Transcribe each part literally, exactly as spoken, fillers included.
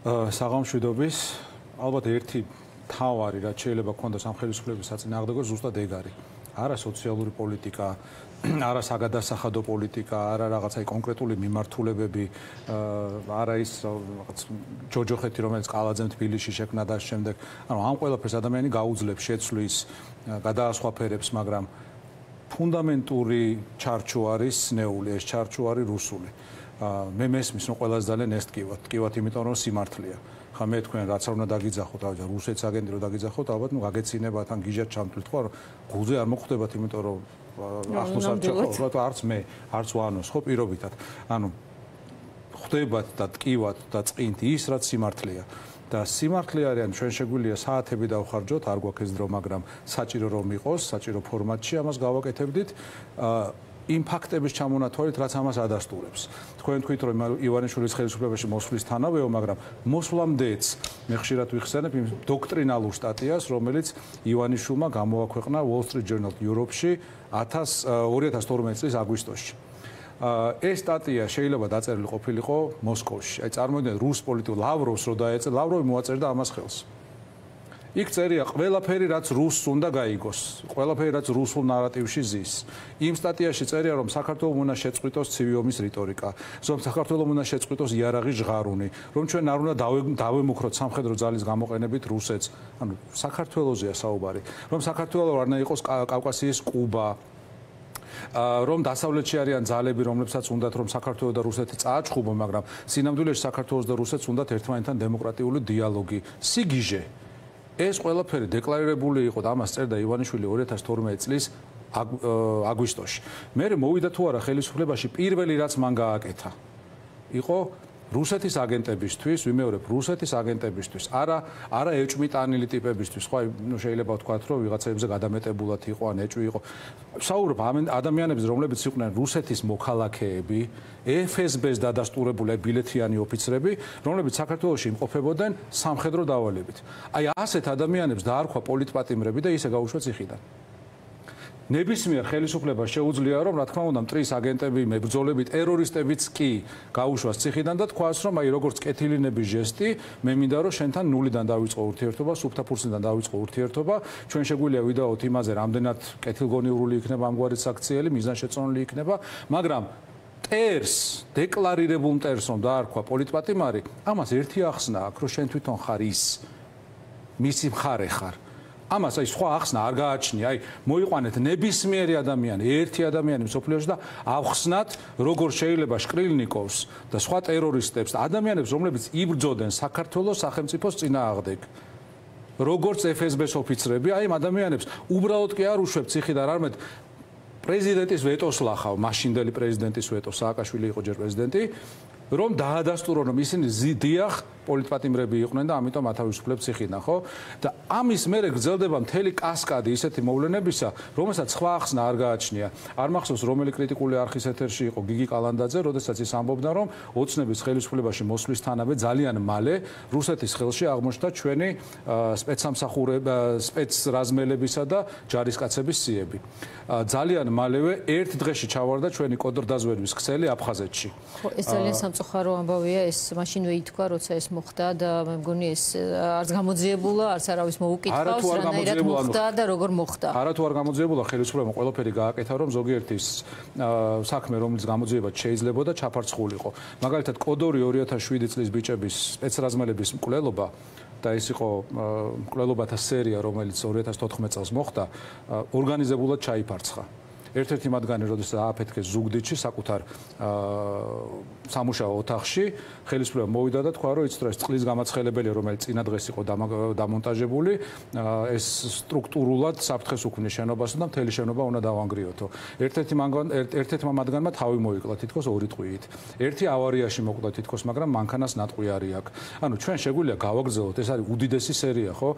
საღამშვიდობის ალბათ ერთი თავარი რაც შეიძლება გქონდეს ამ ხელისუფლების საწინააღმდეგო ზუსტად ეგ არის. არა სოციალური პოლიტიკა, არა საგადასახადო პოლიტიკა, არა რაღაცა კონკრეტული მიმართულებები, არა ის რაღაც ჯოჯოხეთი რომელიც ყალაძემ თბილისში შექმნა და შემდეგ. ანუ ამ ყველაფერს ადამიანი გაუძლებს, შეცვლის, გადაასხვაფერებს, მაგრამ ფუნდამენტური ჩარჩო არის ნეული, ეს ჩარჩო არის რუსული. მე მესმის რომ ყველაზე ძალიან ეს ტკივათ, ტკივათ იმიტომ რომ სიმართლეა. ხა მე თქვენ რაც არ უნდა დაგიძახოთ, ავჯა რუსეთს აგენტი რომ დაგიძახოთ, ალბათ ნუ გაგეცინებათ ან გიჟად ჩამთვლით ხო, რომ გულზე არ მოხვდებათ, იმიტომ რომ ახლოს არ ჩახოვთ, არც მე, არც ვანოს ხო პირობითად. ანუ ხვდებათ და ტკივათ და წყინთ ის რაც სიმართლეა. და სიმართლე არის, ან ჩვენ შეგვიძლია საათები დავხარჯოთ, არ გვაქვს ეს დრო, მაგრამ საჭირო რომ იყოს, საჭირო ფორმატში ამას გავაკეთებდით. იმ ფაქტების ჩამონათვალით, რაც ამას ადასტურებს. თქვენ თქვით, რომ ივანიშვილის ხელისუფლებაში მოსვლის თანავეო, მაგრამ მოსვლამდეც მე ხშირად ვიხსენებ იმ დოქტრინალურ სტატიას, რომელიც ივანიშვილმა გამოაქვეყნა Wall Street Journal Europe-ში ორი ათას თორმეტი წლის აგვისტოში. ეს სტატია შეიძლება დაწერილი ყოფილიყო მოსკოვში. აი წარმოიდგინეთ, რუს პოლიტიკურ ლავროვს რო დაეწერა, ლავროვი მოაწერდა ამას ხელს. იქ წერია ყველაფერი რაც რუსს უნდა გაიგოს, ყველაფერი რაც რუსულ ნარატივში ზის. იმ სტატიაში წერია რომ საქართველოს უნდა შეწყვიტოს ცივი ომის რიტორიკა, რომ საქართველოს უნდა შეწყვიტოს იარაღის ჟღარუნი, რომ ჩვენ არ უნდა დავემუქროთ სამხედრო ძალის გამოყენებით რუსეთს. ანუ საქართველოსია საუბარი, რომ საქართველოს არ უნდა იყოს კავკასიის კუბა. რომ დასავლეთში არიან ძალები, რომლებსაც უნდათ რომ საქართველოს და რუსეთი წააჩხუბონ, მაგრამ სინამდვილეში საქართველოს და რუსეთს უნდათ ერთმანეთთან დემოკრატიული დიალოგი. სიგიჟე ეს ყველაფერი დეკლარირებული იყო და ამას წერდა ივანიშვილი ორი ათას თორმეტი წლის აგვისტოში. მე მოვიდა თუ არა ხელისუფლებაში პირველი რაც მან გააკეთა იყო რუსეთის აგენტებისთვის, ვიმეორებ რუსეთის აგენტებისთვის, არა არა ეჭვმიტანილი ტიპებისთვის, ხო, ნუ შეიძლება ვთქვათ, რომ ვიღაცებზე გადამეტებულად იყო ან ეჭვი იყო. საუბრობ ამ ადამიანებზე, რომლებიც იყვნენ რუსეთის მოქალაქეები, ეფ ეს ბეს დადასტურებული ბილეთიანი ოფიცრები, რომლებიც საქართველოში იმყოფებოდნენ სამხედრო დავალებით. აი ასეთ ადამიანებს დაარქვა პოლიტპატიმრები და ისე გაუშვა ციხიდან. ნებისმიერ ხელისუფლებას შეუძლია რომ რა თქმა უნდა მტრის აგენტები, მებრძოლები, ტერორისტებიც კი გაუშვას ციხიდან და თქვას რომ აი როგორც კეთილინების ჟესტი, მე მინდა რომ შენთან ნულიდან დავიწყო ურთიერთობა, სუფთაფურციდან დავიწყო ურთიერთობა, ჩვენ შეგვიძლია ვიდაოთ იმაზე, რამდენად კეთილგონიურული იქნება ამგვარი საქციელი, მიზანშეწონილი იქნება, მაგრამ ტერს, დეკლარირებულ მტერს რომ დაარქვა პოლიტპატიმარი, ამას ერთი ახსნა აქვს, რომ შენ თვითონ ხარ ის, მისი მხარე ხარ. ამას აი სხვა ახსნა არ გააჩნია, აი მოიყვანეთ ნებისმიერი ადამიანი, ერთი ადამიანი მსოფლიოში და ავხსნათ როგორ შეიძლება შკრილნიკოვს და სხვა ტერორისტებს, ადამიანებს, რომლებიც იბრძოდნენ საქართველოს სახელმწიფოს წინააღმდეგ. როგორც ეფ ეს ბეს ოფიცრები, აი ამ ადამიანებს უბრალოდ კი არ უშვებ ციხიდან, არამედ პრეზიდენტის ვეტოს ლახავ, მაშინდელი პრეზიდენტის ვეტო, სააკაშვილი იყო ჯერ პრეზიდენტი, რომ დაადასტურო რომ ისინი დიახ პოლიტპატიმრები იყვნენ და ამიტომ ათავისუფლებს ციხიდან, ხო? და ამის მერე გრძელდება მთელი კასკადი ისეთი მოვლენებისა, რომელსაც სხვა ახსნა არ გააჩნია. არ მახსოვს რომელი კრიტიკული არხის ეთერში იყო გიგი კალანდაძე, როდესაც ის ამბობდა, რომ ოცნების ხელისუფლებაში მოსვლისთანავე ძალიან მალე რუსეთის ხელში აღმოჩნდა ჩვენი სპეცსამსახურება, სპეცრაზმელებისა და ჯარისკაცების სიები. ძალიან მალევე ერთ დღეში ჩავარდა ჩვენი კოდორდაზვერების ქსელი აფხაზეთში. ხო, ეს ძალიან სამწუხარო ამბავია, ეს მაშინვე ითქვა, როცა ეს მოხდა და მე მგონი ეს არც გამოძიებულა, არც არავის მოუკითხავს, რანაირად მოხდა და როგორ მოხდა. არა თუ არ გამოძიებულა, ხელისუფლებამ ყველაფერი გააკეთა, რომ ზოგიერთი საქმე, რომელიც გამოძიებად შეიძლებოდა, ჩაფარცხულიყო. მაგალითად, კოდორი ორი ათას შვიდი წლის ბიჭების სპეცრაზმელების მკვლელობა და ეს იყო მკვლელობათა სერია, რომელიც ორი ათას თოთხმეტ წელს მოხდა, ორგანიზებულად ჩაიფარცხა. ერთ-ერთი მათგანი როდესაც ააფეთქეს ზუგდიდში საკუთარ სამუშაო ოთახში, ხელისუფლება მოვიდა და თქვა, რომ იცით რა ეს წყლის გამაცხელებელია, რომელიც წინა დღეს იყო დამონტაჟებული, ეს სტრუქტურულად საფრთხეს უქმნის შენობას და მთელი შენობა უნდა დავანგრიოთო. ერთ-ერთი ერთ-ერთმა მათგანმა თავი მოიკლა თითქოს ორი ტყვიით. ერთი ავარიაში მოკვდა თითქოს, მაგრამ მანქანას ნატყვი არ აქვს. ანუ ჩვენ შეგვიძლია გავაგრძელოთ, ეს არის უდიდესი სერია, ხო?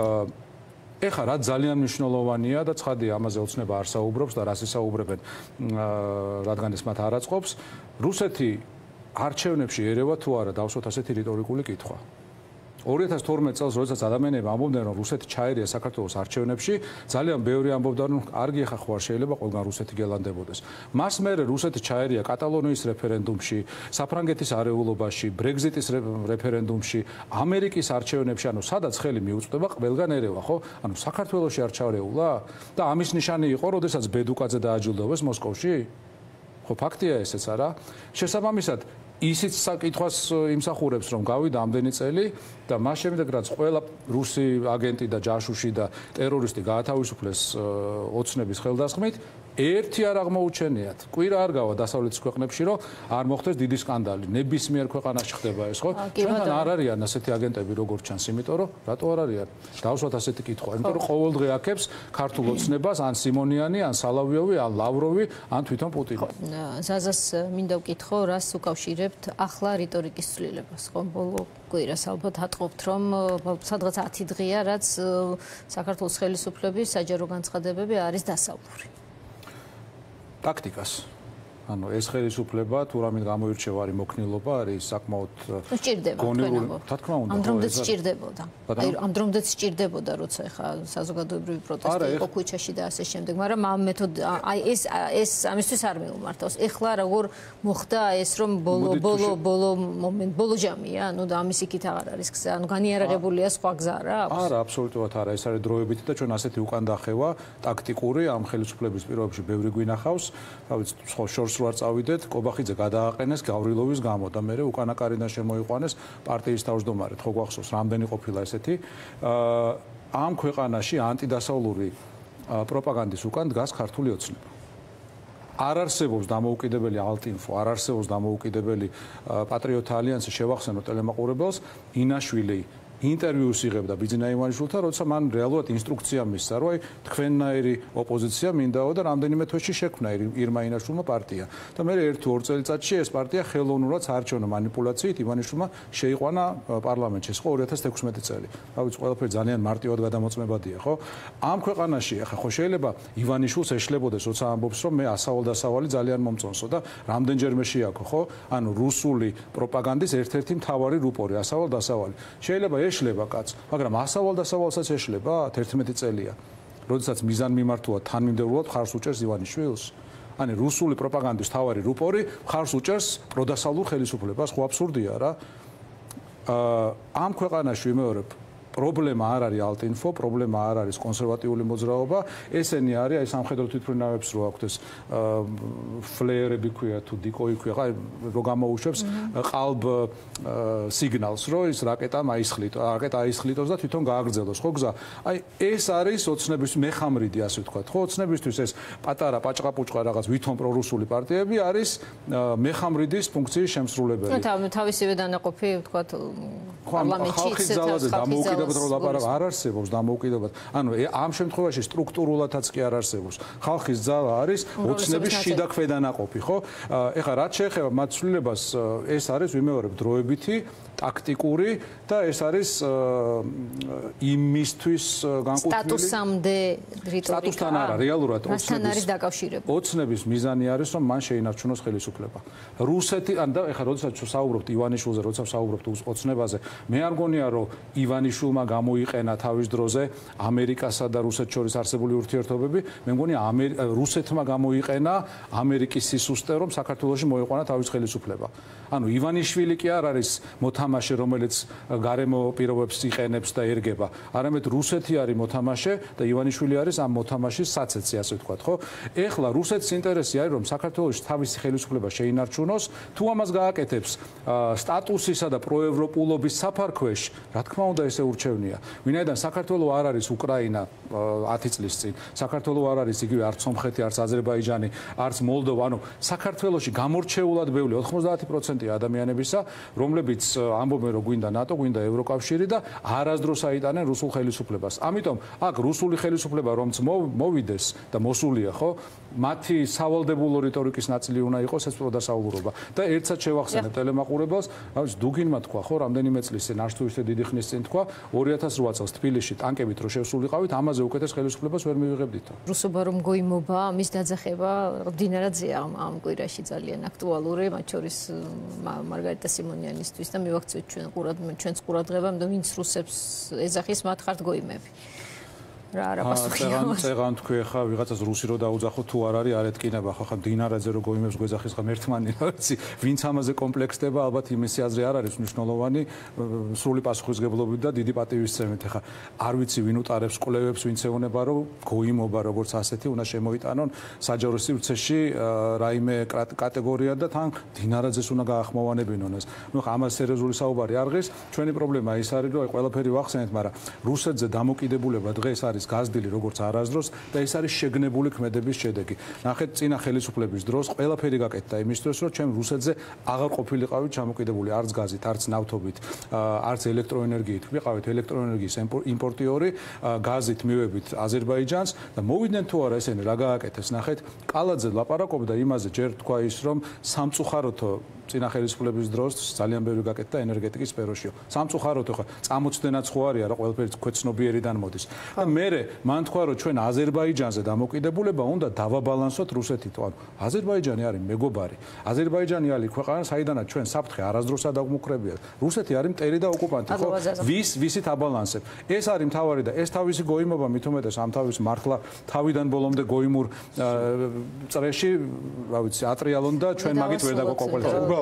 ეხლა რა ძალიან მნიშვნელოვანია და ცხადია ამაზე ოცნება არ საუბრობს და რას ისაუბრებენ, რადგან ეს მათ არ აწყობს, რუსეთი არჩევნებში ერევა თუ არა, დავსვათ ასეთი რიტორიკული კითხვა. ორი ათას თორმეტ წელს როდესაც ადამიანები ამბობდნენ რომ რუსეთი ჩაერია საქართველოს არჩევნებში, ძალიან ბევრი ამბობდა რომ კარგი ხა ხო არ შეიძლება ყველგან რუსეთი გელანდებოდეს. მას მერე რუსეთი ჩაერია კატალონიის რეფერენდუმში, საფრანგეთის არეულობაში, ბრეგზიტის რეფერენდუმში, ამერიკის არჩევნებში, ანუ სადაც ხელი მიუწვდება ყველგან ერევა, ხო? ანუ საქართველოში არ ჩარეულა და ამის ნიშანი იყო, როდესაც ბედუკაძე დააჯილდოვეს მოსკოვში? ხო, ფაქტია ესეც არა? შესაბამისად ისიც საკითხვას იმსახურებს რომ გავიდა ამდენი წელი და მას შემდეგ რაც ყველა რუსი აგენტი და ჯაშუში და ტერორისტი გაათავისუფლეს ოცნების ხელდასხმით ერთი არ აღმოუჩენიათ. კვირა არ გავა დასავლეთის ქვეყნებში რომ არ მოხდეს დიდი სკანდალი. ნებისმიერ ქვეყანაში ხდება ეს, ხო? ჩვენთან არ არიან ასეთი აგენტები როგორც ჩანს, იმიტომ რომ რატო არ არიან? დავსვათ ასეთი კითხვა, იმიტომ რომ ყოველდღე აქებს ქართულ ოცნებას ან სიმონიანი, ან სალავიოვი, ან ლავროვი, ან თვითონ პუტინი. ზაზას მინდა ვკითხო, რას უკავშირებთ ახლა რიტორიკის ცვლილებას, ხო? ბოლო კვირას ალბათ ატყობთ, რომ სადღაც ათი დღეა, რაც საქართველოს ხელისუფლების საჯარო განცხადებები არის დასავლური. ტაქტიკას. ანუ ეს ხელისუფლება თუ რამე გამოირჩევა არის მოქნილობა, არის საკმაოდ გონებული. რა თქმა უნდა. ამ დრომდეც სჭირდებოდა. აი ამ დრომდეც სჭირდებოდა, როცა ხა საზოგადოებრივი პროტესტი იყო ქუჩაში და ასე შემდეგ, მაგრამ ამ მეთოდ აი ეს ეს ამისთვის არ მეუმართავს. ეხლა როგორ მოხდა ეს რომ ბოლო ბოლო ბოლო მომენტ ბოლო ჯამია, ანუ და ამის იქით აღარ არის გზა, ანუ განიარაღებულია სხვა გზა რა აქვს? არა, აბსოლუტურად არა, ეს არის დროებითი და ჩვენ ასეთი უკან დახევა ტაქტიკური ამ ხელისუფლების პირობებში ბევრი გვინახავს. რა ვიცი, სხვა შორს არ წავიდეთ, კობახიძე გადააყენეს გავრილოვის გამო და მე უკანაკარიდან შემოიყვანეს პარტიის თავმჯდომარედ. ხო გვახსოვს, რამდენი ყოფილა ესეთი. ამ ქვეყანაში ანტიდასავლური პროპაგანდის უკან დგას ქართული ოცნება. არ არსებობს დამოუკიდებელი ალტინფო, არ არსებობს დამოუკიდებელი პატრიოტთა ალიანსი, შევახსენო ტელემაყურებელს, ინაშვილი ინტერვიუს იღებდა ბიძინა ივანიშვილთან, როცა მან რეალურად ინსტრუქცია მისცა, რომ აი თქვენნაირი ოპოზიცია მინდაო და რამდენიმე თვეში შექმნა ირმა ინაშვილმა პარტია. და მე ერთ ორ წელიწადში ეს პარტია ხელოვნურად საარჩევნო манипуляციით ივანიშვილმა შეიყვანა პარლამენტში. ეს ხო ორი ათას თექვსმეტი წელი. რა ვიცი, ყველაფერი ძალიან მარტივად გადამოწმებადია, ხო? ამ ქვეყანაში ახლა ხო შეიძლება ივანიშვილს ეშლებოდეს, როცა ამბობს, რომ მე ასავალ-დასავალი ძალიან მომწონსო და რამდენჯერმე შეაქო, ხო? ანუ რუსული პროპაგანდის ერთ-ერთი მთავარი რუპორი ასავალ-დასავალი. შეიძლება ეშლება კაც, მაგრამ ასავალ-დასავალსაც ეშლება თერთმეტი წელია. როდესაც მიზანმიმართულად თანმიმდევრულად ხარს უჭერს ივანიშვილს. ანუ რუსული პროპაგანდის მთავარი რუპორი ხარს უჭერს პროდასავლურ ხელისუფლებას, ხო აბსურდია რა. ამ ქვეყანაში ვიმეორებ პრობლემა არ არის ალტინფო, პრობლემა არ არის კონსერვატიული მოძრაობა, ესენი არის აი სამხედრო თვითმფრინავებს რო აქვთ ეს ფლეერები ქვია თუ დიკოი ქვია, აი რო გამოუშვებს ყალბ სიგნალს, რომ ის რაკეტა მაისხლიტო, რაკეტა აისხლიტოს და თვითონ გააგრძელოს, ხო გზა? აი ეს არის ოცნების მეხამრიდი, ასე ვთქვათ, ხო? ოცნებისთვის ეს პატარა პაჭყაპუჭყა რაღაც ვითომ პრორუსული პარტიები არის მეხამრიდის ფუნქციის შემსრულებელი. ნუ თავისივე დანაყოფი, ვთქვათ, პარლამენტში არ არსებობს დამოუკიდებლად. ანუ ამ შემთხვევაში სტრუქტურულადაც კი არ არსებობს. ხალხის ძალა არის ოცნების შიდა ქვედანაყოფი, ხო? ეხლა რაც შეეხება მათ ცვლილებას, ეს არის ვიმეორებ დროებითი, ტაქტიკური და ეს არის იმისთვის განკუთვნილი სტატუსამდე რიტორიკა. სტატუსთან არა, რეალურად ოცნების არის დაკავშირებული. ოცნების მიზანი არის, რომ მან შეინარჩუნოს ხელისუფლება. რუსეთი, ან და ეხლა როდესაც საუბრობთ ივანიშვილზე, როცა საუბრობთ ოცნებაზე, მე არ გონია, რომ ივანიშვილმა გამოიყენა თავის დროზე ამერიკასა და რუსეთს შორის არსებული ურთიერთობები, მე მგონია რუსეთმა გამოიყენა ამერიკის სისუსტე, რომ საქართველოში მოიყვანა თავის ხელისუფლება. ანუ ივანიშვილი კი არ არის მოთამაშე, რომელიც გარემო პირობებს იყენებს და ერგება. არამედ რუსეთი არის მოთამაშე და ივანიშვილი არის ამ მოთამაშის საცეცი, ასე ვთქვათ, ხო? ეხლა რუსეთის ინტერესი არის, რომ საქართველოში თავისი ხელისუფლება შეინარჩუნოს, თუ ამას გააკეთებს სტატუსისა და პროევროპულობის საფარქვეშ, რა თქმა უნდა ესე ურჩევნია. ვინაიდან საქართველო არ არის უკრაინა ათი წლის წინ, საქართველო არ არის იგივე არც სომხეთი, არც აზერბაიჯანი, არც მოლდოვა, ანუ საქართველოში გამორჩეულად ბევრი ოთხმოცდაათი პროცენტი ადამიანებისა, რომლებიც ამბობენ, რომ გვინდა ნატო, გვინდა ევროკავშირი და არასდროს აიტანენ რუსულ ხელისუფლებას. ამიტომ აქ რუსული ხელისუფლება რომც მოვიდეს და მოსულია, ხო? მათი სავალდებულო რიტორიკის ნაწილი უნდა იყოს ეს პროდასავლურობა. და ერთსაც შევახსენებ ტელემაყურებელს, რა ვიცი, დუგინმა თქვა, ხო, რამდენიმე წლის წინ არც თუ ისე დიდი ხნის წინ თქვა ორი ათას რვა წელს თბილისში ტანკებით რო შევსულიყავით ამაზე უკეთეს ხელისუფლებას ვერ მივიღებდითო. რუსობა რომ გოიმობა მის დაძახება მდინარაძეა ამ კვირაში ძალიან აქტუალური მათ შორის მარგარიტა სიმონიანისთვის და მივაქცევთ ჩვენ ყურად ჩვენს ყურადღებამ და ვინც რუსებს ეძახის მათ ხართ გოიმები. რა არა პასუხი აქვს. წეგან თქვი ხა ვიღაცას რუსი რო დაუძახო თუ არ არის არ ეთკინება ხო ხა დინარაძე რო გოიმებს გვეძახის ხა ერთმანი რა ვიცი ვინც ამაზე კომპლექსდება ალბათ იმისი აზრი არ არის მნიშვნელოვანი სრული პასუხისგებლობით და დიდი პატივისცემით ხა არ ვიცი ვინ უტარებს კვლევებს ვინც ეუბნება რომ გოიმობა როგორც ასეთი უნდა შემოიტანონ საჯარო სივრცეში რაიმე კატეგორია და თან დინარაძეს უნდა გაახმოვანებინონ ეს ნუ ხა ამას სერიოზული საუბარი არ ღირს ჩვენი პრობლემა ის არის რომ აი ყველაფერი ვახსენეთ მაგრამ რუსეთზე დამოკიდებულება დღეს არის გაზრდილი როგორც არასდროს და ეს არის შეგნებული ქმედების შედეგი. ნახეთ წინა ხელისუფლების დროს ყველაფერი გაკეთდა იმისთვის რომ ჩვენ რუსეთზე აღარ ყოფილიყავით ჩამოკიდებული არც გაზით, არც ნავთობით, არც ელექტროენერგიით. ვიყავით ელექტროენერგიის იმპორტიორი, გაზით მივებით აზერბაიჯანს და მოვიდნენ თუ არა ესენი რა გააკეთეს. ნახეთ კალაძე ლაპარაკობდა იმაზე ჯერ თქვა ის რომ სამწუხაროთო წინა ხელისუფლების დროს ძალიან ბევრი გაკეთდა ენერგეტიკის სფეროშიო. სამწუხაროთო ხა წამოწდენაც ხო არის არა ყველაფერი ქვეცნობიერიდან მოდის. და მერე მან თქვა რომ ჩვენ აზერბაიჯანზე დამოკიდებულება უნდა დავაბალანსოთ რუსეთით. ანუ აზერბაიჯანი არის მეგობარი. აზერბაიჯანი არის ქვეყანა საიდანაც ჩვენ საფრთხე არასდროსად აგვმუქრებია. რუსეთი არის მტერი და ოკუპანტი ხო? ვის ვისით აბალანსებ. ეს არის მთავარი და ეს თავისი გოიმობა მით უმეტეს ამ თავის მართლა თავიდან ბოლომდე გოიმურ წრეში, რა ვიცი, ატრიალონ და ჩვენ მაგით ვერ დაგვაკოპლექცებთ.